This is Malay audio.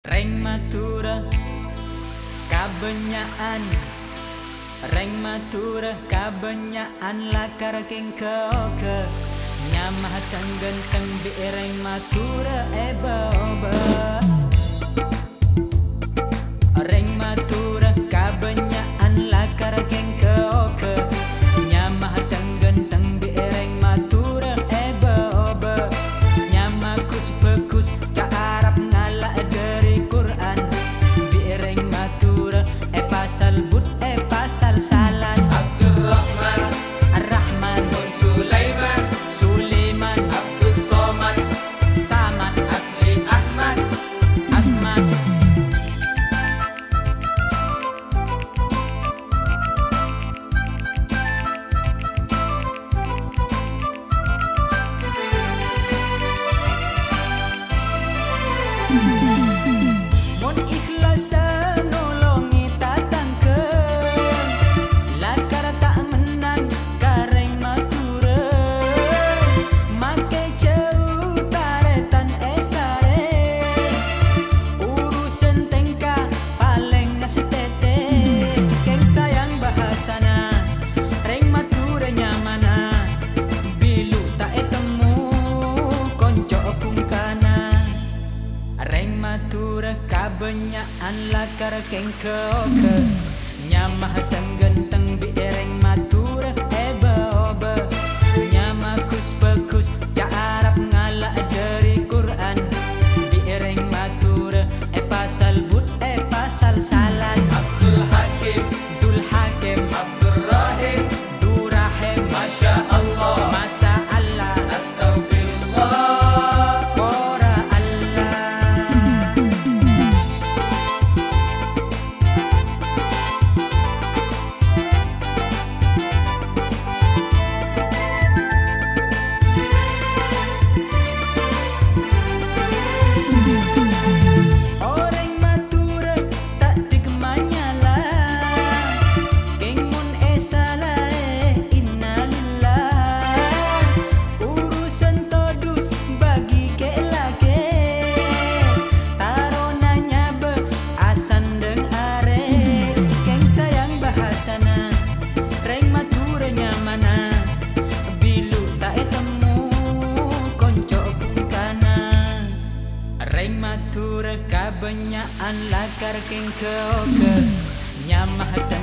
Reng matura kabenyaan, reng matura kabenyaan lakar king ke nyamah tenggenteng bi reng matura eba-oba. Reng matura kabenyaan lakar king ke nyamah tenggenteng bi reng matura eba-oba. Nyamah kus pekus ca Arab ngala dari Quran bi reng matura pasal but pasal salat. Abdurrahman, Ar-Rahman, Sulaiman, Sulaiman, Abdus Somad, Samad, Asli Ahmad, Asmat. Mun ikhlas nolongi tatangkeun, lakar tak menang kareng matura. Make jauh taretan esare, urusan tengka paling ngasitete. Keng sayang bahasana, reng matura nyamana, bilu tak etemu konco pungkana. Reng matura kabenyaan lakar keng ke nyamah tenggenteng bi reng matura eba-oba. Nyamah kus pekus ca Arab ngala dari Quran bi reng matura pasal but pasal salat. Abdul Hakim, Dul Hakim, Abdul Rahim, Durahim, Masya Allah, Masa Allah, Astaghfirullah. Ora Allah. Orang matura tak dikemanyala, keng mun esala innalillah. Urusan todus bagi ke lake, taronanya be asan deng are. Keng sayang bahasana, reng matura nyamana, bilu tak etemu konco pungkana. Reng matura kabenyaan lakar keng ke nyamah